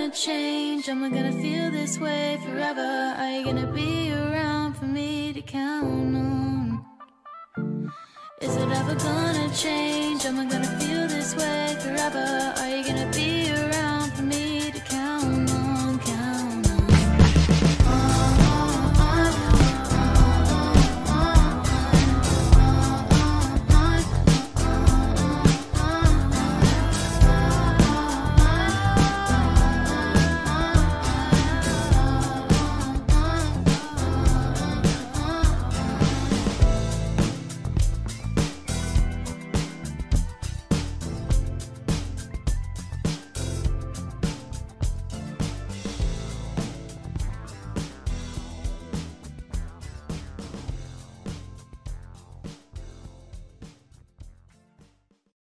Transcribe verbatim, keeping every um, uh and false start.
gonna change? Am I gonna feel this way forever? Are you gonna be around for me to count on? Is it ever gonna change? Am I gonna feel this way forever? Are you gonna be around?